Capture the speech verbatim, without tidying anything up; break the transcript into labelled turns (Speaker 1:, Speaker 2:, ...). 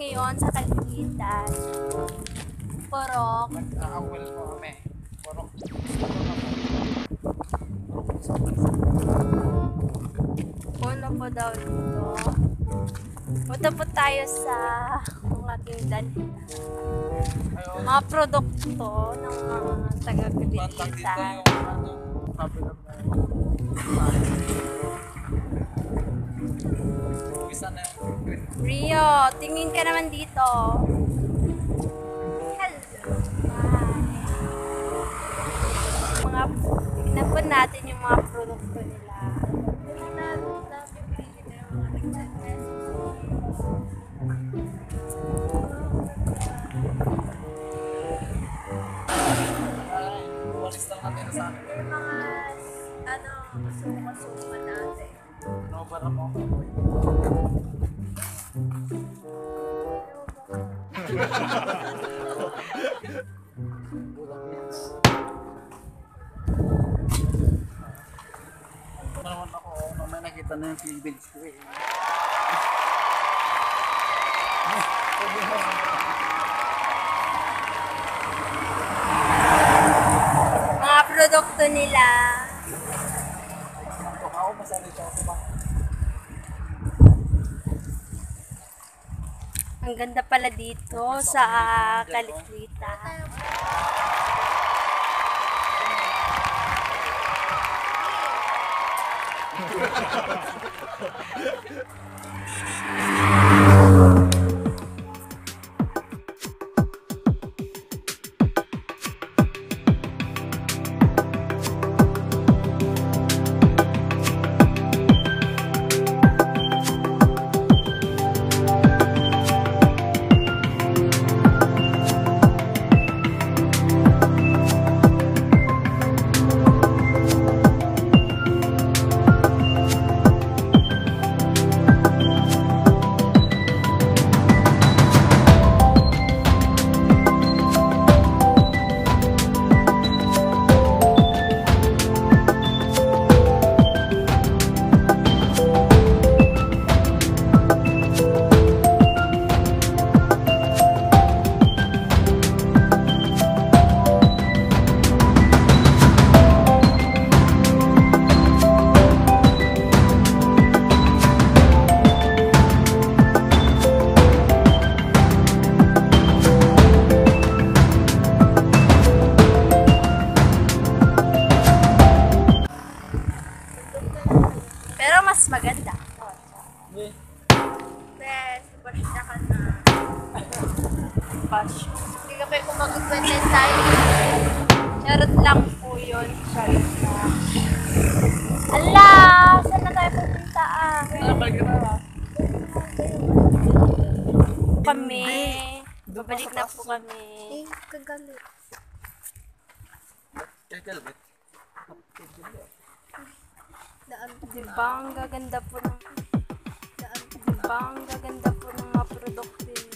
Speaker 1: ngayon sa Calitlitan. Porok.
Speaker 2: Nag-aawal po kami. Porok.
Speaker 1: Puno po daw dito. Punta po tayo sa kung aking dali. Mga produkto ng mga taga-Calitlitan. Rio, tingin ka naman dito. Hello. Hi. Mga, tignan po natin yung mga produkto nila.
Speaker 2: Walis lang natin na sa akin.
Speaker 1: Yung mga, ano, masuka-suka natin.
Speaker 2: No, para mo. Naman ako, may nakita na yung cleavage ko eh.
Speaker 1: Mga produkto nila.
Speaker 2: Ako masalita ako ba?
Speaker 1: Ang ganda pala dito sa Calitlitan. Pero mas maganda.
Speaker 2: Yeah.
Speaker 1: Bes, bash na ka na. Bash. Hindi ka pa kung mag-content tayo. Charot lang po yun. Charot lang. Ala! Saan na tayo pupunta ah? Kami. Babalik na po kami.
Speaker 3: Eh, kagalit.
Speaker 2: Kagalit?
Speaker 3: Daan.
Speaker 1: Diba ang gaganda po ng... Diba ang gaganda po ng mga produkto